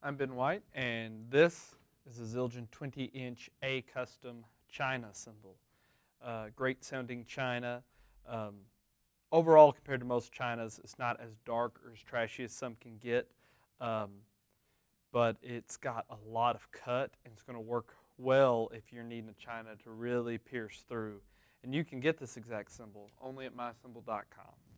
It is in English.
I'm Ben White, and this is a Zildjian 20-inch A custom China cymbal. Great sounding China. Overall, compared to most Chinas, it's not as dark or as trashy as some can get, but it's got a lot of cut, and it's going to work well if you're needing a China to really pierce through. And you can get this exact cymbal only at mycymbal.com.